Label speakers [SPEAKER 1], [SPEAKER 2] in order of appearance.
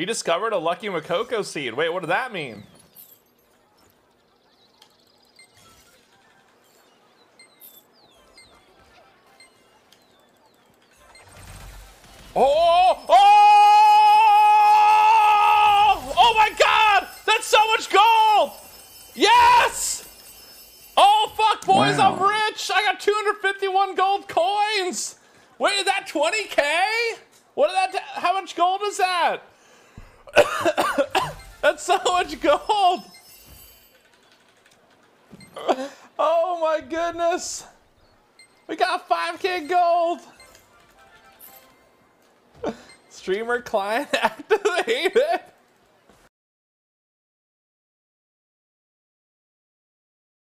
[SPEAKER 1] He discovered a lucky Mokoko seed. Wait, what did that mean? Oh! Oh! Oh my God! That's so much gold! Yes! Oh fuck, boys!
[SPEAKER 2] Wow.
[SPEAKER 1] I'm rich. I got 251 gold coins. Wait, is that 20K? What did that? How much gold is that? That's so much gold. Oh my goodness. We got 5K gold. Streamer client activated.